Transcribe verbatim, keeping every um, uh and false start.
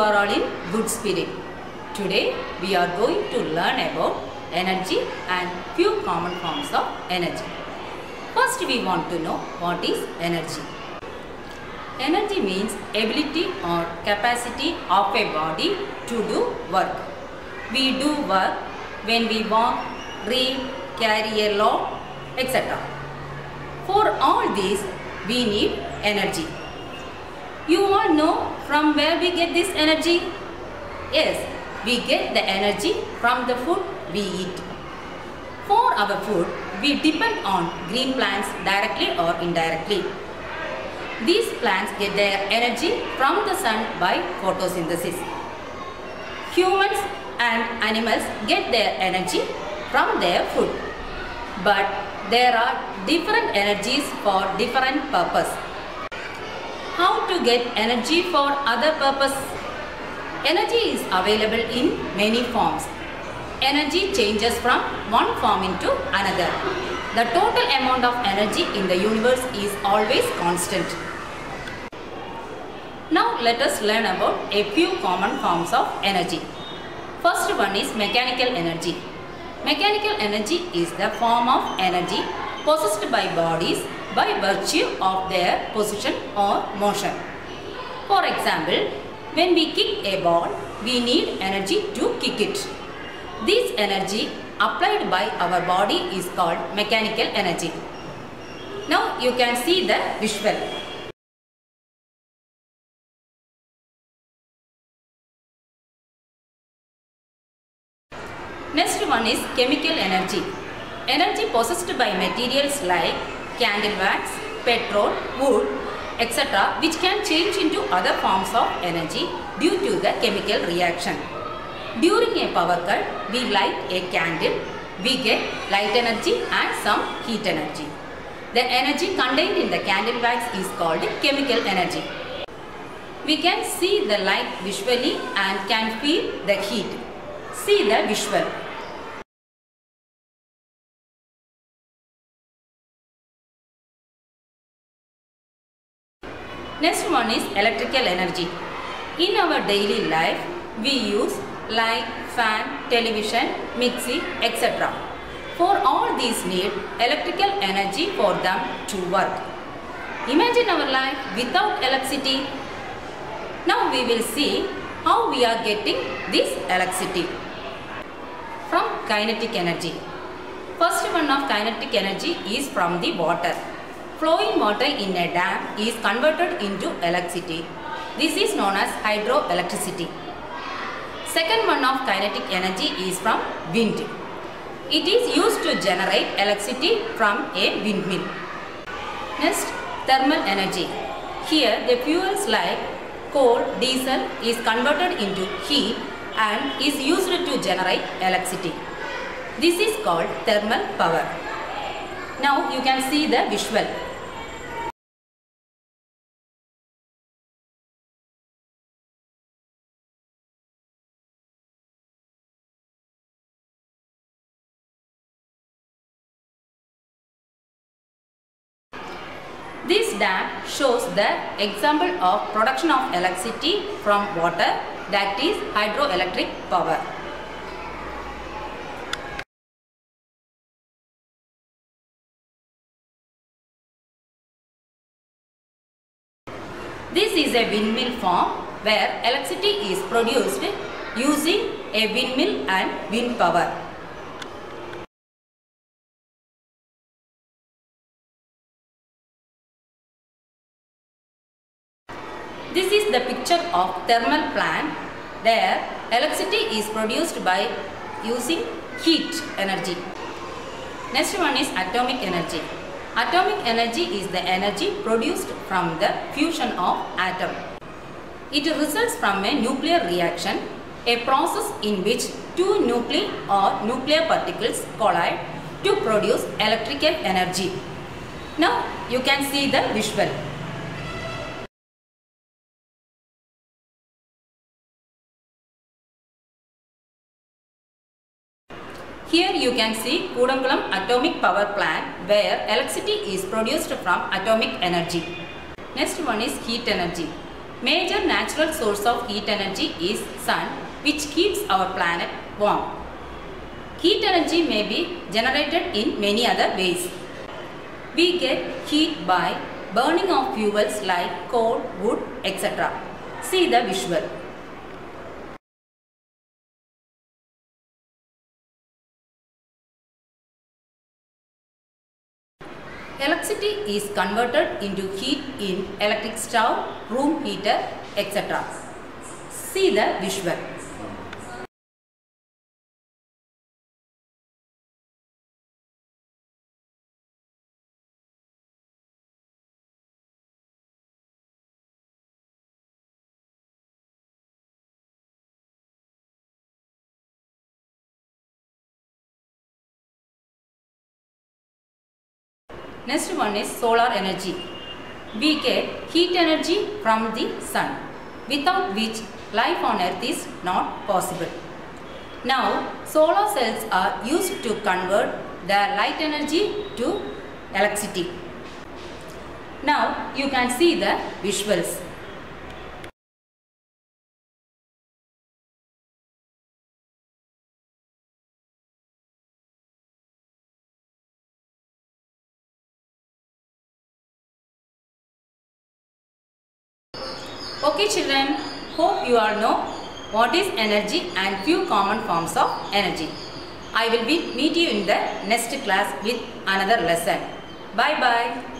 are all in good spirit. Today we are going to learn about energy and few common forms of energy. First we want to know what is energy. Energy means ability or capacity of a body to do work. We do work when we walk, read, carry a load, et cetera. For all these we need energy. You all know from where we get this energy? Yes, we get the energy from the food we eat. For our food, we depend on green plants directly or indirectly. These plants get their energy from the sun by photosynthesis. Humans and animals get their energy from their food. But there are different energies for different purpose. How to get energy for other purpose? Energy is available in many forms. Energy changes from one form into another. The total amount of energy in the universe is always constant. Now let us learn about a few common forms of energy. First one is mechanical energy. Mechanical energy is the form of energy possessed by bodies by virtue of their position or motion. For example, when we kick a ball, we need energy to kick it. This energy applied by our body is called mechanical energy. Now you can see the visual. Next one is chemical energy. Energy possessed by materials like candle wax, petrol, wood, et cetera which can change into other forms of energy due to the chemical reaction. During a power cut, we light a candle, we get light energy and some heat energy. The energy contained in the candle wax is called chemical energy. We can see the light visually and can feel the heat. See the visual. Next one is electrical energy. In our daily life, we use light, fan, television, mixie, et cetera. For all these need electrical energy for them to work. Imagine our life without electricity. Now we will see how we are getting this electricity. From kinetic energy. First one of kinetic energy is from the water. Flowing water in a dam is converted into electricity. This is known as hydroelectricity. Second one of kinetic energy is from wind. It is used to generate electricity from a windmill. Next, thermal energy. Here the fuels like coal, diesel is converted into heat and is used to generate electricity. This is called thermal power. Now you can see the visual. This dam shows the example of production of electricity from water, that is hydroelectric power. This is a windmill farm where electricity is produced using a windmill and wind power. This is the picture of thermal plant. There, electricity is produced by using heat energy. Next one is atomic energy. Atomic energy is the energy produced from the fusion of atom. It results from a nuclear reaction, a process in which two nuclei or nuclear particles collide to produce electrical energy. Now you can see the visual. Here you can see Kudankulam atomic power plant where electricity is produced from atomic energy. Next one is heat energy. Major natural source of heat energy is sun, which keeps our planet warm. Heat energy may be generated in many other ways. We get heat by burning of fuels like coal, wood, et cetera. See the visual. Electricity is converted into heat in electric stove, room heater, et cetera. See the visual. Next one is solar energy. We get heat energy from the sun, without which life on earth is not possible. Now, solar cells are used to convert their light energy to electricity. Now, you can see the visuals. Okay children, hope you all know what is energy and few common forms of energy. I will be, meet you in the next class with another lesson. Bye bye.